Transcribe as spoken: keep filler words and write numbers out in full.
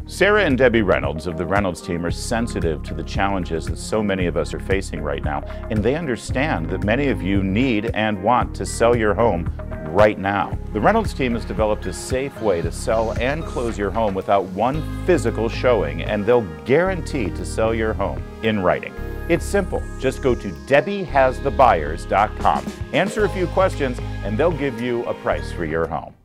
Sarah and Debbie Reynolds of the Reynolds team are sensitive to the challenges that so many of us are facing right now, and they understand that many of you need and want to sell your home right now. The Reynolds team has developed a safe way to sell and close your home without one physical showing, and they'll guarantee to sell your home in writing. It's simple. Just go to Debbie Has The Buyers dot com, answer a few questions, and they'll give you a price for your home.